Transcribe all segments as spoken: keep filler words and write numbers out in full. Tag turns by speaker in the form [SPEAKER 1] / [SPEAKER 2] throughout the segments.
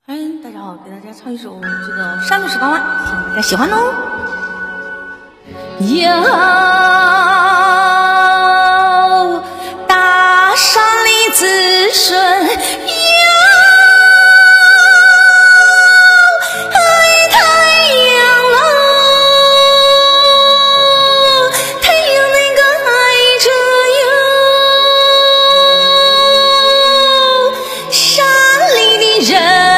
[SPEAKER 1] 嗨，大家好，给大家唱一首这个《山路十八弯》，希望大家喜欢哦。哟，大山里子顺哟，哎太阳喽，太阳那个爱着哟，山里的人。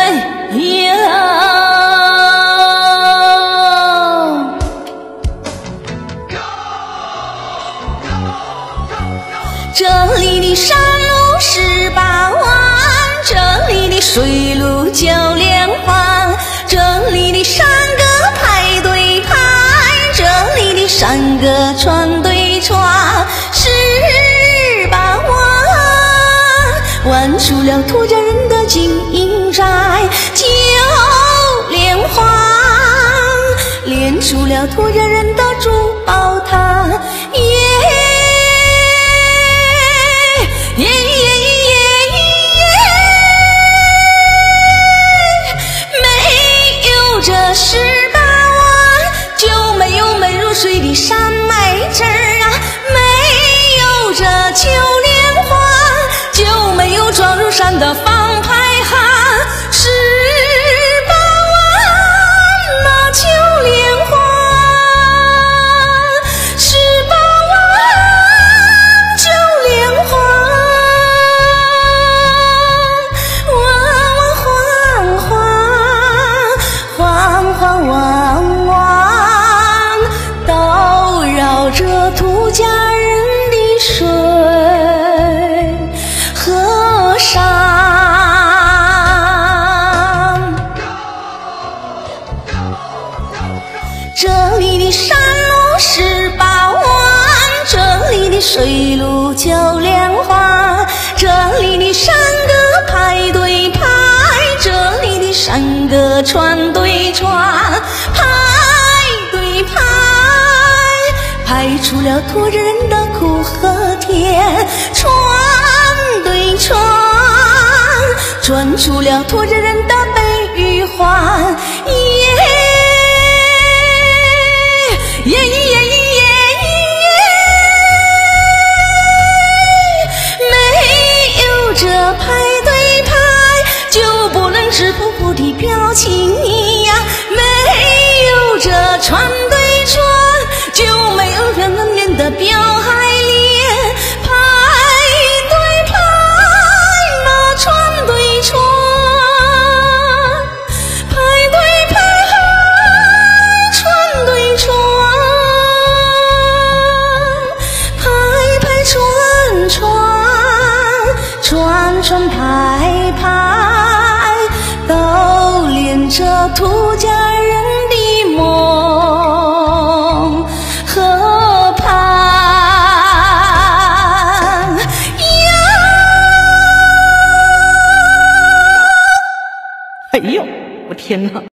[SPEAKER 1] 这里的山路十八弯，这里的水路九连环，这里的山歌排对排，这里的山歌串对串，十八弯弯出了土家人的金银寨，九连环连出了土家人的珠宝塔。耶耶耶耶耶，没有这十八弯，就没有没入水的山脉汁儿啊，没有这九连环，就没有撞入山的方排汗。十八弯那九连环，十八弯九连环。这土家人的水和山，这里的山路十八弯，这里的水路九连环，这里的山歌排对排，这里的山歌串对串，排对排排出了土着人的苦和甜，串对串串出了土着人的悲与欢。耶耶耶耶耶耶，没有这排对排，就不能是夫妇的表情呀，没有这串对串，就没有人人脸的表海脸，排对排那串对串，排对排串对串，排排串串，串串排排，都连着土家人的梦河畔呀。哎呦，我天哪！